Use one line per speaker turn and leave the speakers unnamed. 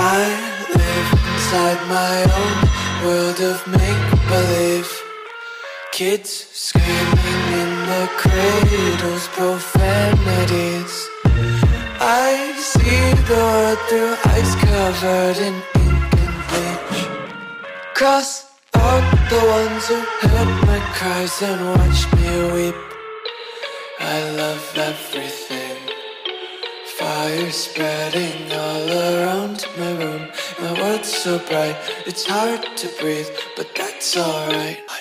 I live inside my own world of make-believe. Kids screaming in their cradles, profanities. I see the world through ice covered in ink and bleach. Cross out the ones who heard my cries and watched me weep. I love everything. Fire spreading all around my room. My world's so bright, it's hard to breathe, but that's alright.